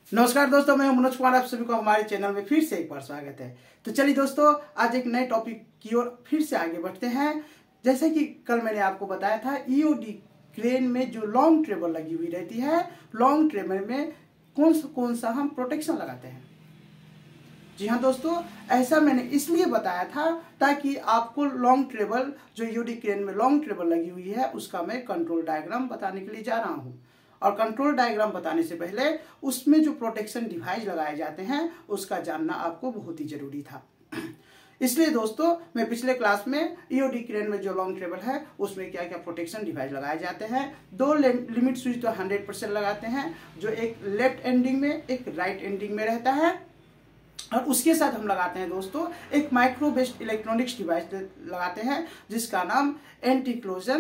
नमस्कार दोस्तों, मैं मनोज कुमार। आप सभी को हमारे चैनल में फिर से एक बार स्वागत है। तो चलिए दोस्तों, आज एक नए टॉपिक की ओर फिर से आगे बढ़ते हैं। जैसे कि कल मैंने आपको बताया था, ईओडी क्रेन में जो लॉन्ग ट्रेबल लगी हुई रहती है, लॉन्ग ट्रेबल में कौन सा हम प्रोटेक्शन लगाते हैं। जी हाँ दोस्तों, ऐसा मैंने इसलिए बताया था ताकि आपको लॉन्ग ट्रेबल, जो ईओडी क्रेन में लॉन्ग ट्रेबल लगी हुई है, उसका मैं कंट्रोल डायग्राम बताने के लिए जा रहा हूँ। और कंट्रोल डायग्राम बताने से पहले उसमें जो प्रोटेक्शन डिवाइस लगाए जाते हैं उसका जानना आपको बहुत ही जरूरी था। इसलिए दोस्तों, मैं पिछले क्लास में ईओडी क्रेन में जो लॉन्ग ट्रेबल है उसमें क्या क्या प्रोटेक्शन डिवाइस लगाए जाते हैं। दो लिमिट स्विच तो 100% लगाते हैं, जो एक लेफ्ट एंडिंग में एक राइट एंडिंग में रहता है। और उसके साथ हम लगाते हैं दोस्तों एक माइक्रो बेस्ड इलेक्ट्रॉनिक्स डिवाइस लगाते हैं जिसका नाम एंटी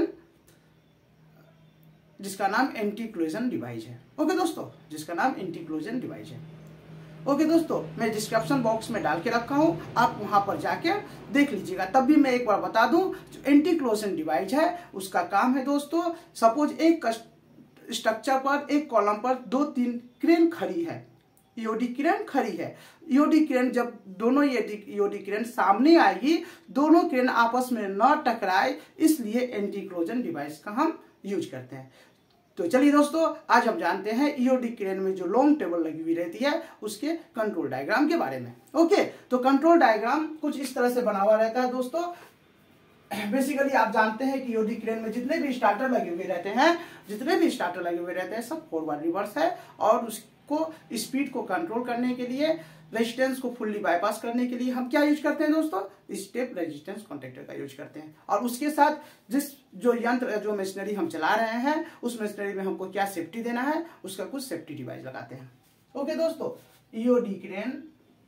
क्लोजन डिवाइस है। ओके दोस्तों, जिसका नाम एंटी क्लोजन डिवाइस है। ओके दोस्तों, मैं डिस्क्रिप्शन बॉक्स में डाल के रखा हूं, आप वहां पर जाके देख लीजिएगा। तब भी मैं एक बार बता दूं, जो एंटी क्लोजन डिवाइस है उसका काम है दोस्तों, सपोज एक स्ट्रक्चर पर, एक कॉलम पर 2-3 क्रेन खड़ी है, ईओडी क्रेन खड़ी है। ईओडी क्रेन, जब दोनों ईओडी क्रेन सामने आएगी, दोनों क्रेन आपस में न टकराए, इसलिए एंटी क्लोजन डिवाइस का हम यूज करते हैं। तो चलिए दोस्तों, आज हम जानते हैं ईओडी क्रेन में जो लॉन्ग टेबल लगी हुई रहती है उसके कंट्रोल डायग्राम के बारे में। ओके, तो कंट्रोल डायग्राम कुछ इस तरह से बना हुआ रहता है दोस्तों। बेसिकली आप जानते हैं कि ईओडी क्रेन में जितने भी स्टार्टर लगे हुए रहते हैं सब फॉरवर्ड रिवर्स है। और उसको स्पीड को कंट्रोल करने के लिए, रेजिस्टेंस को फुल्ली बाईपास करने के लिए हम क्या यूज करते हैं दोस्तों, स्टेप रेजिस्टेंस कॉन्टेक्टर का यूज करते हैं। और उसके साथ जो मशीनरी हम चला रहे हैं, उस मशीनरी में हमको क्या सेफ्टी देना है, उसका कुछ सेफ्टी डिवाइस लगाते हैं। ओके दोस्तों, EOD crane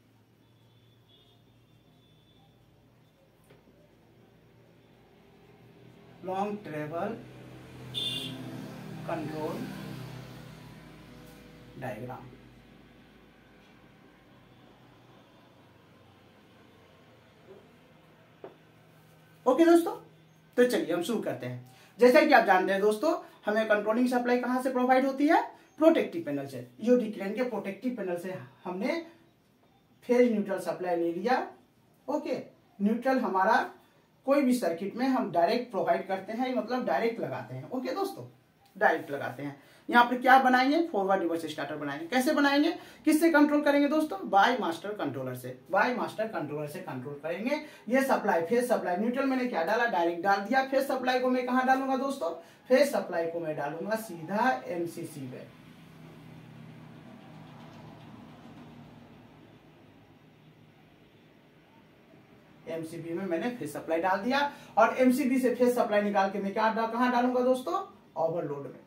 long travel control diagram. Okay दोस्तों, तो चलिए हम शुरू करते हैं। जैसा कि आप जानते हैं दोस्तों, हमें कंट्रोलिंग सप्लाई कहां से प्रोवाइड होती है, प्रोटेक्टिव पैनल से। ईओडी क्रेन के प्रोटेक्टिव पैनल से हमने फेज न्यूट्रल सप्लाई ले लिया। ओके, न्यूट्रल हमारा कोई भी सर्किट में हम डायरेक्ट प्रोवाइड करते हैं, मतलब डायरेक्ट लगाते हैं। ओके दोस्तों, डायरेक्ट लगाते हैं। यहाँ पर क्या बनाएंगे, फॉरवर्ड रिवर्स स्टार्टर बनाएंगे। कैसे बनाएंगे, किससे कंट्रोल करेंगे दोस्तों, बाय मास्टर कंट्रोलर से कंट्रोल करेंगे। ये सप्लाई, फेज सप्लाई, न्यूट्रल मैंने क्या डाला, डायरेक्ट डाल दिया। फेज सप्लाई को मैं कहां डालूंगा दोस्तों, फेज सप्लाई को मैं डालूंगा सीधा एमसीसी में। एमसीबी में मैंने फेज सप्लाई डाल दिया। और एमसीबी से फेज सप्लाई निकाल के मैं कहां डालूंगा दोस्तों, ओवरलोड में।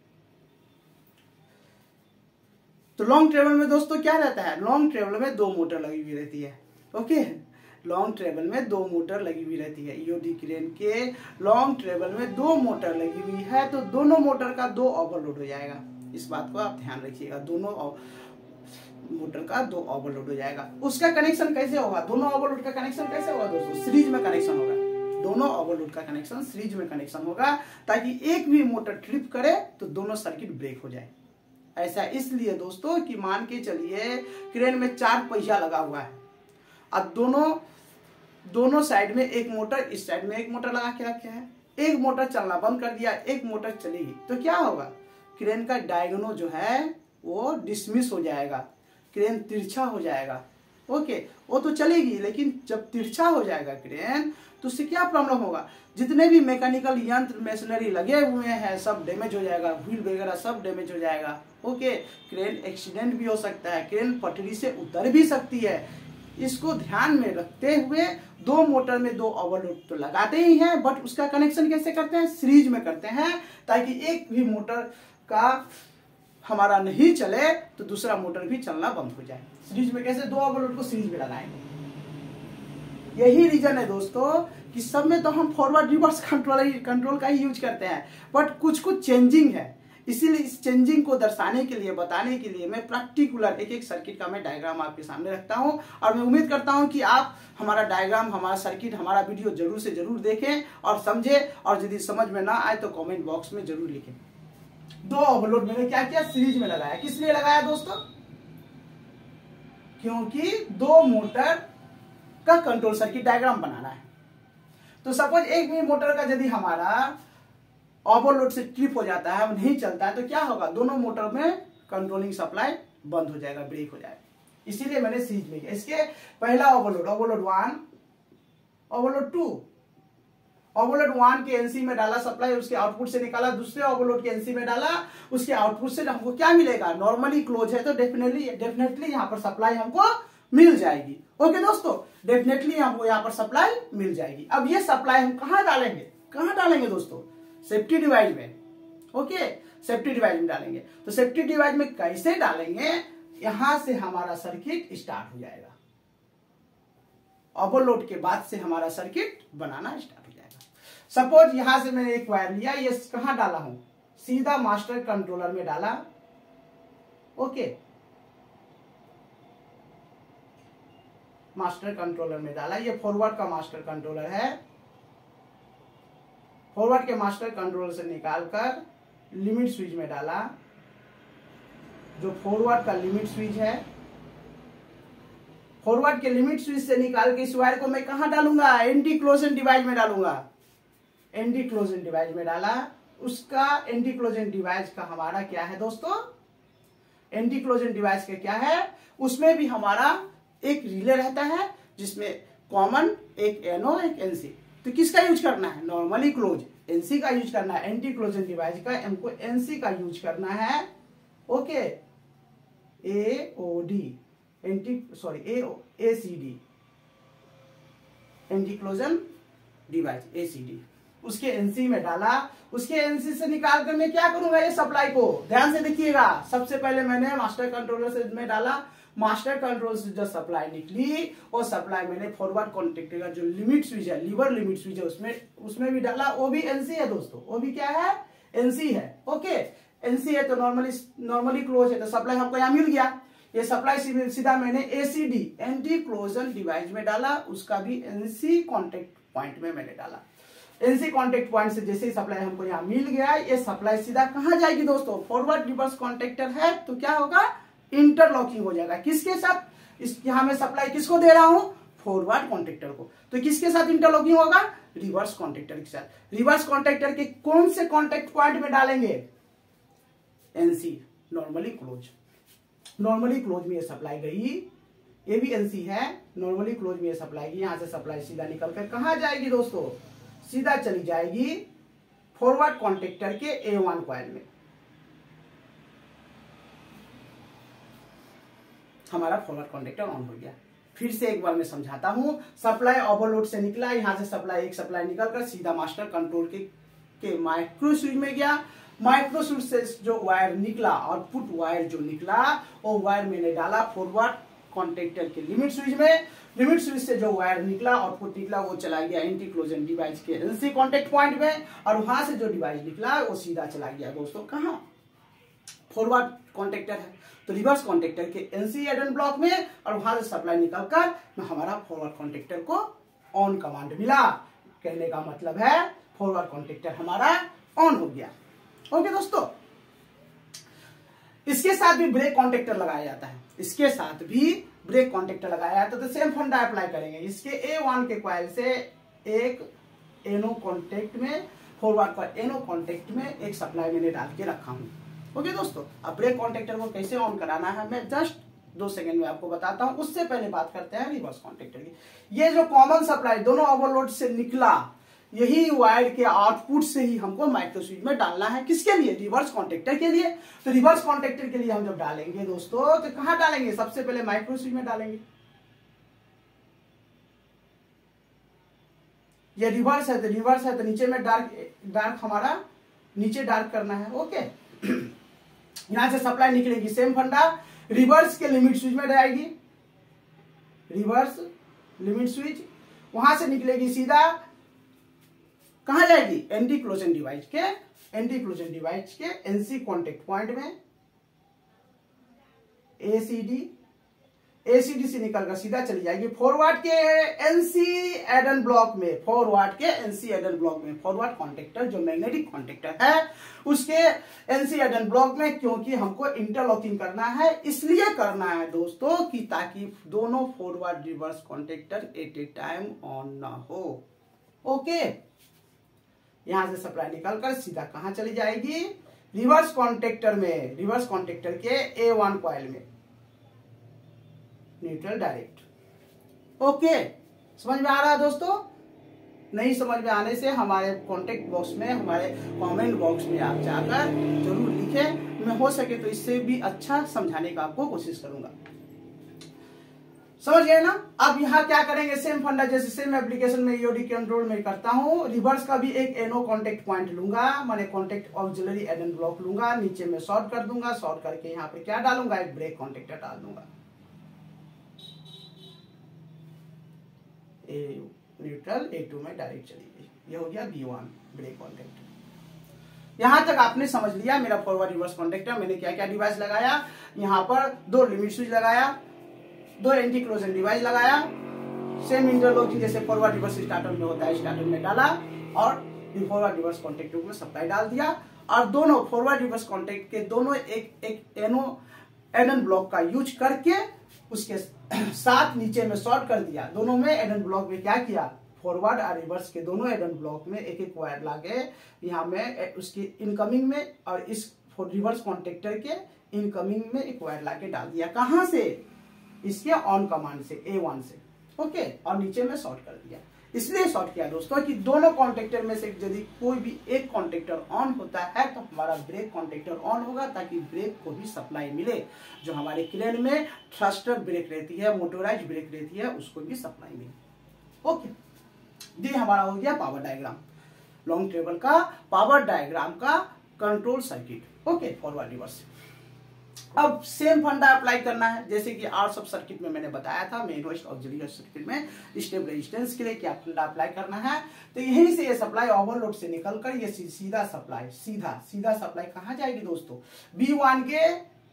तो लॉन्ग ट्रेवल में दोस्तों क्या रहता है, लॉन्ग ट्रेवल में 2 मोटर लगी हुई रहती है। ओके, लॉन्ग ट्रेवल में 2 मोटर लगी हुई रहती है। ईओडी क्रेन के लॉन्ग ट्रेवल में 2 मोटर लगी हुई है, तो दोनों मोटर का 2 ओवरलोड हो जाएगा। इस बात को आप ध्यान रखिएगा, दोनों मोटर का 2 ओवरलोड हो जाएगा। उसका कनेक्शन कैसे होगा, दोनों ओवरलोड का कनेक्शन कैसे होगा दोस्तों, सीरीज में कनेक्शन होगा। दोनों ओवरलोड का कनेक्शन सीरीज में कनेक्शन होगा, ताकि एक भी मोटर ट्रिप करे तो दोनों सर्किट ब्रेक हो जाए। ऐसा इसलिए दोस्तों कि मान के चलिए क्रेन में 4 पहिया लगा हुआ है। अब दोनों साइड में एक मोटर, इस साइड में एक मोटर लगा के रखे हैं। एक मोटर चलना बंद कर दिया, एक मोटर चलेगी, तो क्या होगा, क्रेन का डायगोनल जो है वो डिसमिस हो जाएगा, क्रेन तिरछा हो जाएगा। ओके, वो तो चलेगी, लेकिन जब तिरछा हो जाएगा क्रेन, तो उससे क्या प्रॉब्लम होगा, जितने भी मैकेनिकल यंत्र मशीनरी लगे हुए हैं सब डैमेज हो जाएगा, व्हील वगैरह सब डैमेज हो जाएगा। ओके, क्रेन एक्सीडेंट भी हो सकता है, क्रेन पटरी से उतर भी सकती है। इसको ध्यान में रखते हुए 2 मोटर में 2 ओवरलोड तो लगाते ही हैं, बट उसका कनेक्शन कैसे करते हैं, सीरीज में करते हैं, ताकि एक भी मोटर का हमारा नहीं चले तो दूसरा मोटर भी चलना बंद हो जाए। सीरीज में कैसे, 2 ओवरलोड को सीरीज में लगाएंगे। यही रीजन है दोस्तों कि सब में तो हम फॉरवर्ड रिवर्स कंट्रोल का ही यूज करते हैं, बट कुछ चेंजिंग है। इसीलिए इस चेंजिंग को दर्शाने के लिए, बताने के लिए मैं प्रैक्टिकुलर एक सर्किट का मैं डायग्राम आपके सामने रखता हूं। और मैं उम्मीद करता हूं कि आप हमारा डायग्राम, हमारा सर्किट, हमारा वीडियो जरूर से जरूर देखें और समझें। और यदि समझ में ना आए तो कमेंट बॉक्स में जरूर लिखें। 2 ओवरलोड मैंने क्या किया, सीरीज में लगाया। किस लिए लगाया दोस्तों, क्योंकि दो मोटर का कंट्रोल सर्किट डायग्राम बनाना है। तो सपोज एक भी मोटर का यदि हमारा ओवरलोड से ट्रिप हो जाता है, नहीं चलता है, तो क्या होगा, दोनों मोटर में कंट्रोलिंग सप्लाई बंद हो जाएगा, ब्रेक हो जाएगा। इसीलिए मैंने सीरीज में किया। इसके पहला ओवरलोड 1, ओवरलोड 2, ओवरलोड 1 के एनसी में डाला सप्लाई, उसके आउटपुट से निकाला, दूसरे ओवरलोड के एनसी में डाला, उसके आउटपुट से हमको क्या मिलेगा, नॉर्मली क्लोज है तो डेफिनेटली यहाँ पर सप्लाई हमको मिल जाएगी। ओके दोस्तों, डेफिनेटली हमको यहाँ पर सप्लाई मिल जाएगी। अब ये सप्लाई हम कहाँ डालेंगे दोस्तों, सेफ्टी डिवाइस में। ओके, सेफ्टी डिवाइस में डालेंगे। तो सेफ्टी डिवाइस में कैसे डालेंगे, यहां से हमारा सर्किट स्टार्ट हो जाएगा। ओवरलोड के बाद से हमारा सर्किट बनाना स्टार्ट हो जाएगा। सपोज यहां से मैंने एक वायर लिया, ये कहां डाला हूं, सीधा मास्टर कंट्रोलर में डाला। ओके, मास्टर कंट्रोलर में डाला। ये फॉरवर्ड का मास्टर कंट्रोलर है। फॉरवर्ड के मास्टर कंट्रोलर से निकालकर लिमिट स्विच में डाला। जो फॉरवर्ड का लिमिट स्विच है, फॉरवर्ड के लिमिट स्विच से निकाल के इस वायर को मैं कहां डालूंगा, एंटी क्लोजन डिवाइस में डालूंगा। एंटी क्लोजन डिवाइस में डाला। उसका एंटी क्लोजन डिवाइस का हमारा क्या है दोस्तों, एंटी क्लोजन डिवाइस का क्या है, उसमें भी हमारा एक रिले रहता है, जिसमें कॉमन एक एनो एक एनसी। तो किसका यूज करना है, नॉर्मली क्लोज एनसी का यूज करना है। एंटी क्लोजन डिवाइस का हमको एनसी का यूज करना है। Okay, AOD ACD, anti collision device ACD, उसके एनसी में डाला। उसके एनसी से निकाल कर मैं क्या करूंगा, ये सप्लाई को ध्यान से देखिएगा। सबसे पहले मैंने मास्टर कंट्रोलर से में डाला। मास्टर कंट्रोल से जो सप्लाई निकली, वो सप्लाई मैंने फॉरवर्ड कॉन्टेक्टर का जो लिमिट स्विच है, लीवर लिमिट स्विच है, उसमें भी डाला। वो भी एनसी है दोस्तों, वो भी क्या है, एनसी है। ओके, एनसी है तो नॉर्मली क्लोज है, तो सप्लाई हमको यहाँ मिल गया। ये सप्लाई सीधा मैंने एसीडी एंटी क्लोजन डिवाइस में डाला। उसका भी एनसी कॉन्टेक्ट पॉइंट में मैंने डाला। एनसी कॉन्टेक्ट पॉइंट से जैसे ही सप्लाई हमको यहाँ मिल गया, ये सप्लाई सीधा कहाँ जाएगी दोस्तों, फॉरवर्ड रिवर्स कॉन्टेक्टर है तो क्या होगा, इंटरलॉकिंग हो जाएगा। किसके साथ, यहां मैं सप्लाई किसको दे रहा हूं, फॉरवर्ड कॉन्टेक्टर को। तो किसके साथ इंटरलॉकिंग होगा, रिवर्स कॉन्टेक्टर के साथ। रिवर्स कॉन्टेक्टर के कौन से कॉन्टेक्ट पॉइंट में डालेंगे, NC normally close. Normally close में ये सप्लाई गई, ये भी एनसी है, नॉर्मली क्लोज में ये सप्लाई गई। यहां से सप्लाई सीधा निकलकर कहां जाएगी दोस्तों, सीधा चली जाएगी फॉरवर्ड कॉन्टेक्टर के A1 कॉइल में। हमारा फॉरवर्ड कॉन्टेक्टर ऑन हो गया। फिर से एक बार मैं समझाता हूं। सप्लाई ओवरलोड से निकला, यहां से एक सप्लाई निकलकर सीधा मास्टर कंट्रोल के माइक्रो स्विच में गया। माइक्रो स्विच से जो वायर निकला, आउटपुट वायर जो निकला, वो वायर मैंने डाला फॉरवर्ड कॉन्टेक्टर के लिमिट स्विच में। लिमिट स्विच से जो वायर निकला, आउटपुट निकला, वो चला गया एंटी क्लोजन डिवाइस के एनसी कॉन्टेक्ट पॉइंट में। और वहां से जो डिवाइस निकला वो सीधा चला गया दोस्तों कहां, फॉरवर्ड कॉन्टेक्टर है तो रिवर्स कॉन्टेक्टर के एनसी एडन ब्लॉक में। और वहां से सप्लाई निकलकर हमारा फॉरवर्ड कॉन्टेक्टर को ऑन कमांड मिला। कहने का मतलब है फॉरवर्ड कॉन्टेक्टर हमारा ऑन हो गया। ओके दोस्तों, इसके साथ भी ब्रेक कॉन्टेक्टर लगाया जाता है। इसके साथ भी ब्रेक कॉन्टेक्टर लगाया जाता है। तो सेम फंडा अप्लाई करेंगे। इसके A1 के कॉइल से एक एनो कॉन्टेक्ट में, फॉरवर्ड का एनो कॉन्टेक्ट में एक सप्लाई मैंने डाल के रखा हूं। ओके दोस्तों, अब ब्रेक कॉन्टेक्टर को कैसे ऑन कराना है मैं जस्ट 2 सेकंड में आपको बताता हूं। उससे पहले बात करते हैं रिवर्स कॉन्टेक्टर की। ये जो कॉमन सप्लाई दोनों ओवरलोड से निकला, यही वायर के आउटपुट से ही हमको माइक्रो स्विच में डालना है। किसके लिए, रिवर्स कॉन्टेक्टर के लिए। तो रिवर्स कॉन्टेक्टर के लिए हम जब डालेंगे दोस्तों, तो कहां डालेंगे, सबसे पहले माइक्रो स्विच में डालेंगे। ये रिवर्स है तो नीचे में डार्क हमारा नीचे डार्क करना है। ओके, यहां से सप्लाई निकलेगी, सेम फंडा रिवर्स के लिमिट स्विच में जाएगी। रिवर्स लिमिट स्विच, वहां से निकलेगी सीधा कहां जाएगी, एंटी क्लोजन डिवाइस के एनसी कॉन्टेक्ट पॉइंट में। एसीडी एसीडीसी निकलकर सीधा चली जाएगी फॉरवर्ड के एनसी एडन ब्लॉक में, फॉरवर्ड के एनसी एडन ब्लॉक में, फॉरवर्ड कॉन्टेक्टर जो मैग्नेटिक कॉन्टेक्टर है उसके एनसी एडन ब्लॉक में, क्योंकि हमको इंटरलॉकिंग करना है, इसलिए करना है दोस्तों कि ताकि दोनों forward reverse contactor at a time on ना हो। ओके, यहां से सप्लाई निकलकर सीधा कहां चली जाएगी, रिवर्स कॉन्टेक्टर में, रिवर्स कॉन्टेक्टर के A1 कॉइल में, न्यूट्रल डायरेक्ट। ओके, समझ में आ रहा है दोस्तों? नहीं समझ में आने से हमारे कॉन्टेक्ट बॉक्स में, हमारे कमेंट बॉक्स में आप जाकर जरूर लिखें, मैं हो सके तो इससे भी अच्छा समझाने का आपको कोशिश करूंगा। समझ गए ना? अब यहाँ क्या करेंगे, सेम फंडा जैसे सेम एप्लीकेशन में ईओडी कंट्रोल में करता हूँ। रिवर्स का भी एक एनो कॉन्टेक्ट पॉइंट लूंगा, मैंने कॉन्टेक्ट ऑक्सिलरी एडन ब्लॉक लूंगा, नीचे में शॉर्ट कर दूंगा, शॉर्ट करके यहाँ पे क्या डालूंगा, एक ब्रेक कॉन्टेक्टर डाल दूंगा, न्यूट्रल A2 में डायरेक्ट चली गई। ये हो गया B1 ब्रेक कॉन्टेक्टर। यहां तक आपने समझ लिया मेरा फॉरवर्ड रिवर्स कॉन्टेक्टर। मैंने क्या क्या डिवाइस लगाया, यहां पर 2 लिमिट स्विच लगाया, 2 एंटी क्लोजन डिवाइस लगाया, सेम इंटरलॉकिंग जैसे फॉरवर्ड रिवर्स स्टार्टर में होता है, स्टार्टर में डाला और फॉरवर्ड रिवर्स कॉन्टेक्टर में सप्लाई डाल दिया, और दोनों फॉरवर्ड रिवर्स कॉन्टेक्ट के दोनों एक एनो एडन ब्लॉक का यूज करके उसके साथ नीचे में शॉर्ट कर दिया। दोनों में एडन ब्लॉक में क्या किया, फॉरवर्ड और रिवर्स के दोनों एडन ब्लॉक में एक एक वायर लाके यहाँ में उसकी इनकमिंग में और इस रिवर्स कॉन्टेक्टर के इनकमिंग में एक वायर लाके डाल दिया। कहां से, इसके ऑन कमांड से, A1 से। ओके, और नीचे में शॉर्ट कर दिया। इसलिए शॉर्ट किया दोस्तों कि दोनों कॉन्टेक्टर में से यदि कोई भी एक कॉन्टेक्टर ऑन होता है तो हमारा ब्रेक कॉन्टेक्टर ऑन होगा, ताकि ब्रेक को भी सप्लाई मिले। जो हमारे क्रेन में थ्रस्टर ब्रेक रहती है, मोटोराइज ब्रेक रहती है, उसको भी सप्लाई मिले। ओके, ये हमारा हो गया पावर डायग्राम, लॉन्ग ट्रेवल का पावर डायग्राम का control circuit. Okay, forward reverse. अब सेम फंडा अप्लाई करना है जैसे कि आर सब सर्किट में मैंने बताया था, मेन वेस्ट ऑक्सिलरी सर्किट में स्टेप रेजिस्टेंस के लिए क्या फंडा अप्लाई करना है। तो यहीं से ये सप्लाई ओवरलोड से निकलकर ये सीधा सप्लाई, सीधा सप्लाई कहां जाएगी दोस्तों, B1 के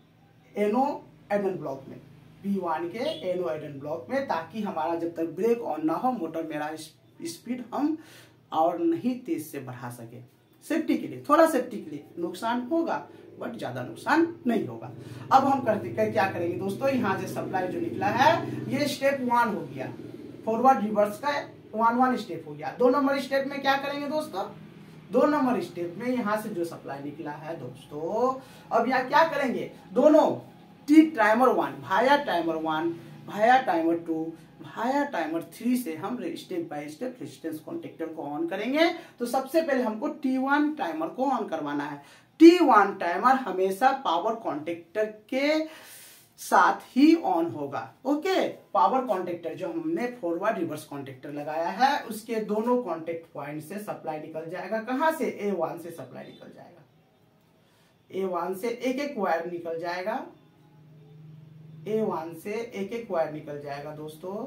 एनो एडन ब्लॉक में, B1 के एनो एडन ब्लॉक में, ताकि हमारा जब तक ब्रेक ऑन ना हो मोटर मेरा स्पीड हम और नहीं तेज से बढ़ा सके। सेफ्टी के लिए, थोड़ा सेफ्टी के लिए नुकसान होगा बट ज्यादा नुकसान नहीं होगा। अब हम क्या करेंगे दोस्तों, यहाँ से सप्लाई जो निकला है ये स्टेप 1 हो गया, फॉरवर्ड रिवर्स का 1 स्टेप हो गया। 2 नंबर स्टेप में क्या करेंगे दोस्तों, 2 नंबर स्टेप में यहाँ से जो सप्लाई निकला है दोस्तों, अब यहाँ क्या करेंगे, दोनों टाइमर 1 भाया टाइमर 1 भाया टाइमर 2 भाया टाइमर 3 से हम step by step resistance contactor को ऑन करेंगे। तो सबसे पहले हमको T1 टाइमर को ऑन करवाना है। T1 टाइमर हमेशा पावर कॉन्टेक्टर के साथ ही ऑन होगा। ओके, पावर कॉन्टेक्टर जो हमने फॉरवर्ड रिवर्स कॉन्टेक्टर लगाया है उसके दोनों कॉन्टेक्ट पॉइंट से सप्लाई निकल जाएगा। कहां से, A1 से सप्लाई निकल जाएगा, A1 से एक एक वायर निकल जाएगा, A1 से एक एक वायर निकल जाएगा दोस्तों।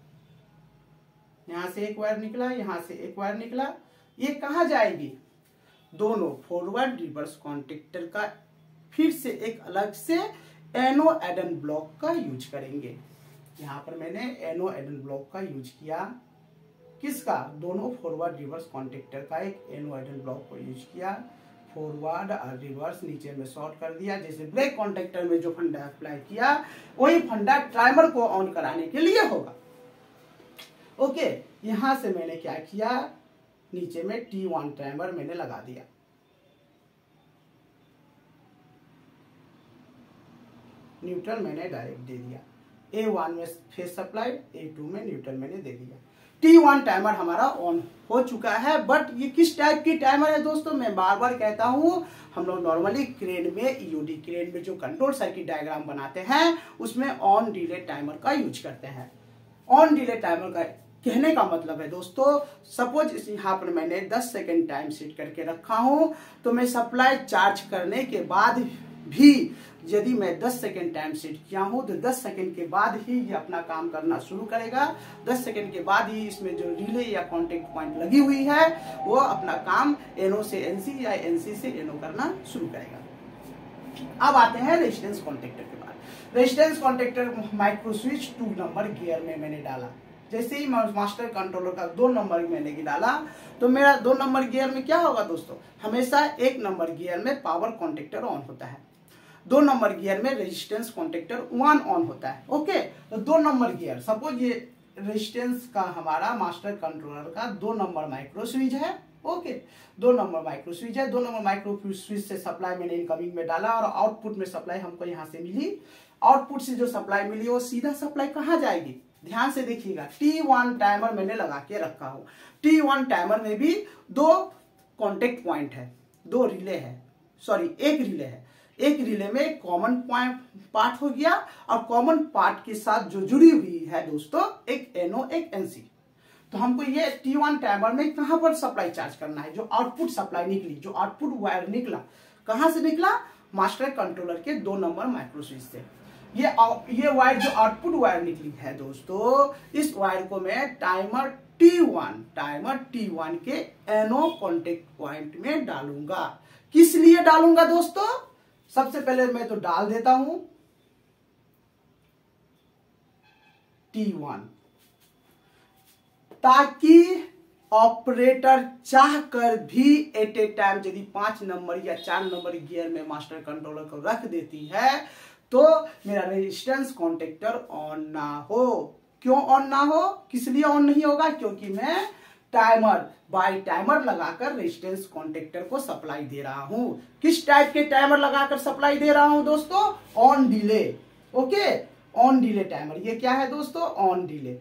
यहां से एक वायर निकला, यहां से एक वायर निकला, ये कहां जाएगी, दोनों फॉरवर्ड रिवर्स कॉन्टेक्टर का फिर से एक अलग से एनो एडन ब्लॉक का यूज करेंगे। यहां पर मैंने एनो एडन ब्लॉक का यूज किया, किसका, दोनों फॉरवर्ड रिवर्स कॉन्टेक्टर का एक एनो एडन ब्लॉक को यूज किया, फॉरवर्ड और रिवर्स नीचे में शॉर्ट कर दिया। जैसे ब्रेक कॉन्टेक्टर में जो फंडा अप्लाई किया वही फंडा टाइमर को ऑन कराने के लिए होगा। ओके, यहां से मैंने क्या किया, नीचे में T1 टाइमर मैंने लगा दिया, न्यूट्रल मैंने डायरेक्ट दे दिया, A1 में फेस सप्लाई, A2 में न्यूट्रल मैंने दे दिया। T1 टाइमर हमारा ऑन हो चुका है। बट ये किस टाइप की टाइमर है दोस्तों, मैं बार बार कहता हूं, हम लोग नॉर्मली क्रेन में, ईओडी क्रेन में जो कंट्रोल सर्किट डायग्राम बनाते हैं उसमें ऑन डिले टाइमर का यूज करते हैं। ऑन डिले टाइमर का कहने का मतलब है दोस्तों, सपोज यहाँ पर मैंने 10 सेकेंड टाइम सेट करके रखा हूं, तो मैं सप्लाई चार्ज करने के बाद भी यदि मैं 10 सेकेंड टाइम सेट किया हूं तो 10 सेकेंड के बाद ही ये अपना काम करना शुरू करेगा। 10 सेकेंड के बाद ही इसमें जो रिले या कॉन्टेक्ट पॉइंट लगी हुई है वो अपना काम एनओ से एनसी या एनसी से एनओ करना शुरू करेगा। अब आते हैं रेजिस्टेंस कॉन्टेक्टर के बाद। Resistance contactor micro switch 2 number gear में मैंने डाला। जैसे ही मास्टर कंट्रोलर का 2 नंबर मैंने डाला तो मेरा 2 नंबर गियर में क्या होगा दोस्तों, हमेशा 1 नंबर गियर में पावर कॉन्टेक्टर ऑन होता है, 2 नंबर गियर में रेजिस्टेंस कॉन्टेक्टर 1 ऑन होता है। ओके, तो 2 नंबर गियर, सपोज ये रेजिस्टेंस का हमारा मास्टर कंट्रोलर का 2 नंबर माइक्रो स्विच है। ओके, 2 नंबर माइक्रो स्विच है, 2 नंबर माइक्रो स्विच से सप्लाई मैंने इनकमिंग में डाला और आउटपुट में सप्लाई हमको यहाँ से मिली। आउटपुट से जो सप्लाई मिली वो सीधा सप्लाई कहाँ जाएगी, ध्यान से देखिएगा। T1 टाइमर मैंने लगा के रखा हो। T1 टाइमर में भी 2 कॉन्टेक्ट पॉइंट है, 2 रिले है, सॉरी 1 रिले है। एक रिले में कॉमन पार्ट हो गया और कॉमन पार्ट के साथ जो जुड़ी हुई है दोस्तों एक NO एक NC। तो हमको ये T1 टाइमर में कहां पर सप्लाई चार्ज करना है, जो आउटपुट सप्लाई निकली, जो आउटपुट वायर निकला, कहां से निकला, मास्टर कंट्रोलर के 2 नंबर माइक्रो स्विच से। ये वायर जो आउटपुट वायर निकली है दोस्तों, इस वायर को मैं टाइमर T1 के NO कॉन्टेक्ट पॉइंट में डालूंगा। किस लिए डालूंगा दोस्तों, सबसे पहले मैं तो डाल देता हूं T1, ताकि ऑपरेटर चाहकर भी एट ए टाइम यदि 5 नंबर या 4 नंबर गियर में मास्टर कंट्रोलर को रख देती है तो मेरा रेजिस्टेंस कॉन्टेक्टर ऑन ना हो। क्यों ऑन ना हो, किस लिए ऑन नहीं होगा, क्योंकि मैं टाइमर बाय टाइमर लगाकर रेजिस्टेंस कॉन्टेक्टर को सप्लाई दे रहा हूं। किस टाइप के टाइमर लगाकर सप्लाई दे रहा हूं दोस्तों, on delay. Okay, on delay timer, ये क्या है दोस्तों, ऑन डिले।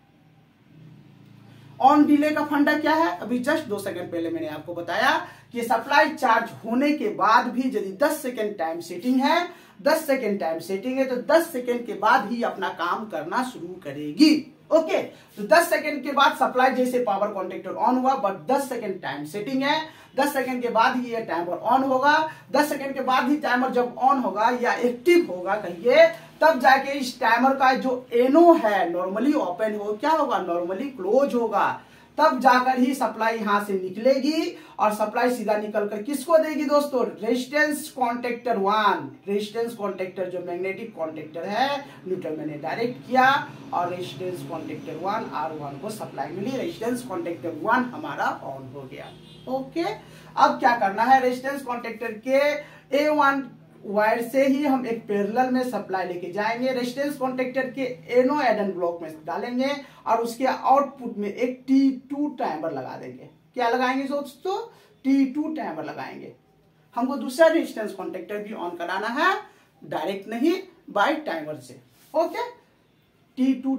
ऑन डिले का फंडा क्या है, अभी जस्ट 2 सेकंड पहले मैंने आपको बताया कि सप्लाई चार्ज होने के बाद भी यदि 10 सेकंड टाइम सेटिंग है, 10 सेकंड टाइम सेटिंग है तो 10 सेकंड के बाद ही अपना काम करना शुरू करेगी। ओके, तो 10 सेकंड के बाद सप्लाई जैसे पावर कॉन्टेक्टर ऑन हुआ, बट 10 सेकंड टाइम सेटिंग है, 10 सेकंड के बाद ही ये टाइमर ऑन होगा। 10 सेकंड के बाद ही टाइमर जब ऑन होगा या एक्टिव होगा कहिए, तब जाके इस टाइमर का जो NO है नॉर्मली ओपन हो, क्या होगा, नॉर्मली क्लोज होगा। तब जाकर ही सप्लाई यहां से निकलेगी और सप्लाई सीधा निकलकर किसको देगी दोस्तों, रेजिस्टेंस कॉन्टेक्टर 1। रेजिस्टेंस कॉन्टेक्टर जो मैग्नेटिक कॉन्टेक्टर है, न्यूट्रल मैंने डायरेक्ट किया और रेजिस्टेंस कॉन्टेक्टर 1 R1 को सप्लाई मिली, रेजिस्टेंस कॉन्टेक्टर 1 हमारा ऑन हो गया। ओके, अब क्या करना है, रेजिस्टेंस कॉन्टेक्टर के A1 वायर से ही हम एक पैरेलल में सप्लाई लेके जाएंगे, रेजिस्टेंस कॉन्टेक्टर के NO एडन ब्लॉक में डालेंगे और उसके आउटपुट में एक T2 टाइमर लगा देंगे। क्या लगाएंगे दोस्तों, T2 टाइमर लगाएंगे। हमको दूसरा रेजिस्टेंस कॉन्टेक्टर भी ऑन कराना है, डायरेक्ट नहीं, बाय टाइमर से। ओके, T2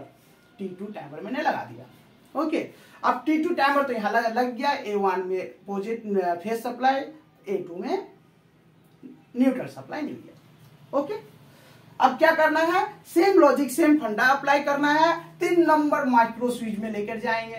टाइमर मैंने लगा दिया। ओके, अब T2 टाइमर तो यहां लग गया, A1 में पॉजिटिव फेज सप्लाई, A2 में न्यूट्रल सप्लाई मिल गया। ओके, अब क्या करना है, सेम लॉजिक सेम फंडा अप्लाई करना है। 3 नंबर माइक्रो स्विच में लेकर जाएंगे,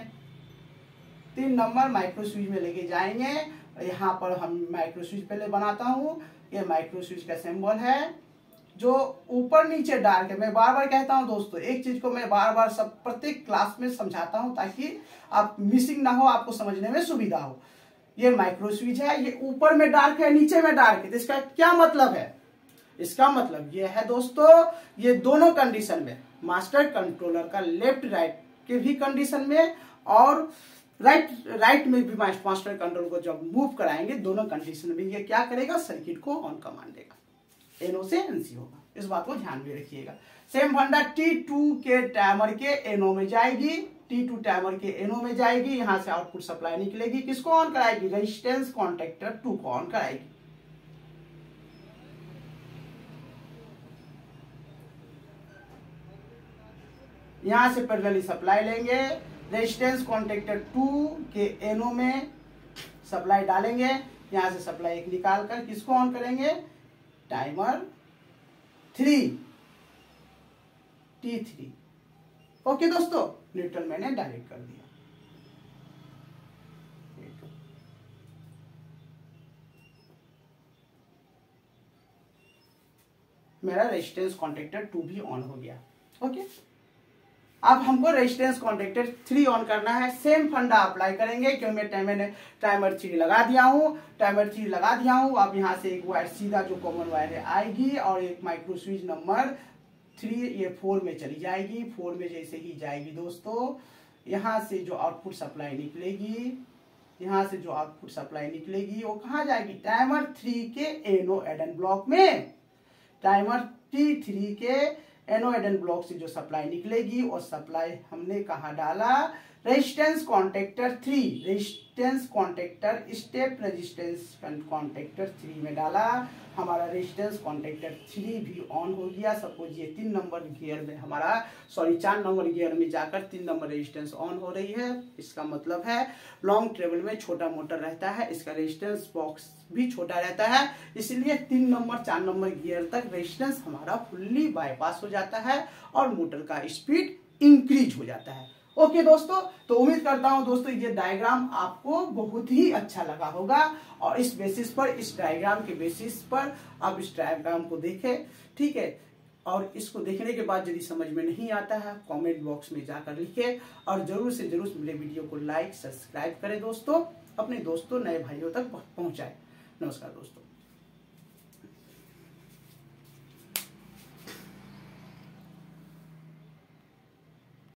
3 नंबर माइक्रो स्विच में लेके जाएंगे। यहां पर हम माइक्रो स्विच पहले बनाता हूं, ये माइक्रो स्विच का सिंबल है जो ऊपर नीचे डार्क है। मैं बार बार कहता हूं दोस्तों, एक चीज को मैं बार बार सब प्रत्येक क्लास में समझाता हूं ताकि आप मिसिंग ना हो, आपको समझने में सुविधा हो। ये माइक्रो स्विच है, ये ऊपर में डार्क है, नीचे में डार्क है, तो इसका क्या मतलब है, इसका मतलब ये है दोस्तों, ये दोनों कंडीशन में, मास्टर कंट्रोलर का लेफ्ट राइट के भी कंडीशन में और राइट में भी मास्टर कंट्रोल को जब मूव कराएंगे, दोनों कंडीशन में ये क्या करेगा, सर्किट को ऑन कमांड देगा, NO से NC होगा। इस बात को ध्यान में रखिएगा। सेम फंडा T2 के टाइमर के NO में जाएगी, T2 टाइमर के NO में जाएगी, यहां से आउटपुट सप्लाई निकलेगी, किसको ऑन कराएगी, रेजिस्टेंस कॉन्टेक्टर 2 को ऑन कराएगी। यहां से पैरेलली सप्लाई लेंगे, रेजिस्टेंस कॉन्टेक्टर 2 के NO में सप्लाई डालेंगे, यहां से सप्लाई एक निकाल कर किसको ऑन करेंगे, टाइमर 3 T3। ओके दोस्तों, न्यूट्रल मैंने डायरेक्ट कर दिया। मेरा रेजिस्टेंस कॉन्टेक्टर 2 भी ऑन हो गया। ओके, अब हमको रेजिस्टेंस कॉन्टेक्टर 3 ऑन करना है। सेम फंडा अप्लाई करेंगे क्योंकि मैंने टाइमर 3 लगा दिया हूँ, अब यहाँ से एक वायर सीधा जो कॉमन वायर है आएगी और एक माइक्रो स्विच नंबर 3 ये 4 में चली जाएगी। 4 में जैसे ही जाएगी दोस्तों, यहाँ से जो आउटपुट सप्लाई निकलेगी वो कहाँ जाएगी, टाइमर 3 के एनो एडन ब्लॉक में। टाइमर T3 के एनो एडन ब्लॉक से जो सप्लाई निकलेगी और सप्लाई हमने कहाँ डाला, resistance contactor 3, resistance contactor step resistance contactor 3 में डाला। हमारा रेजिस्टेंस कॉन्टेक्टर 3 भी ऑन हो गया। सपोज ये 4 नंबर गियर में जाकर 3 नंबर रेजिस्टेंस ऑन हो रही है। इसका मतलब है लॉन्ग ट्रेवल में छोटा मोटर रहता है, इसका रेजिस्टेंस बॉक्स भी छोटा रहता है, इसलिए 3 नंबर 4 नंबर गियर तक रेजिस्टेंस हमारा फुल्ली बाईपास हो जाता है और मोटर का स्पीड इंक्रीज हो जाता है। ओके दोस्तों, तो उम्मीद करता हूं दोस्तों ये डायग्राम आपको बहुत ही अच्छा लगा होगा और इस डायग्राम के बेसिस पर आप इस डायग्राम को देखें, ठीक है। और इसको देखने के बाद यदि समझ में नहीं आता है कमेंट बॉक्स में जाकर लिखें और जरूर से जरूर मेरे वीडियो को लाइक सब्सक्राइब करें दोस्तों, अपने दोस्तों नए भाइयों तक पहुंचाएं। नमस्कार दोस्तों।